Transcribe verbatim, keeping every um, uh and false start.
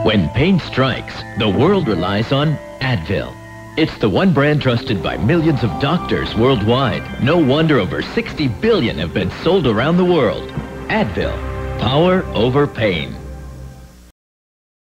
When pain strikes, the world relies on Advil. It's the one brand trusted by millions of doctors worldwide. No wonder over sixty billion have been sold around the world. Advil, power over pain.